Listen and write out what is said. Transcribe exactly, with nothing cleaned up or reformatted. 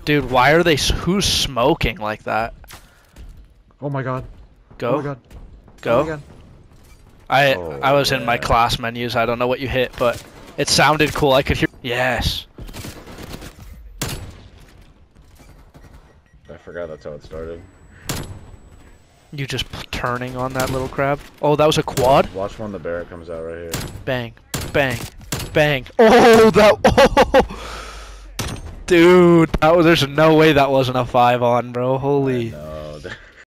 Dude, why are they? Who's smoking like that? Oh my god. Go. Oh my god. Go. Oh my god. I Oh, I was yeah. in my class menus. I don't know what you hit, but it sounded cool. I could hear. Yes. I forgot that's how it started. You just p- turning on that little crab. Oh, that was a quad. Watch when the Barrett comes out right here. Bang, bang, bang. Oh, that. Oh, dude, that was, there's no way that wasn't a five on, bro. Holy.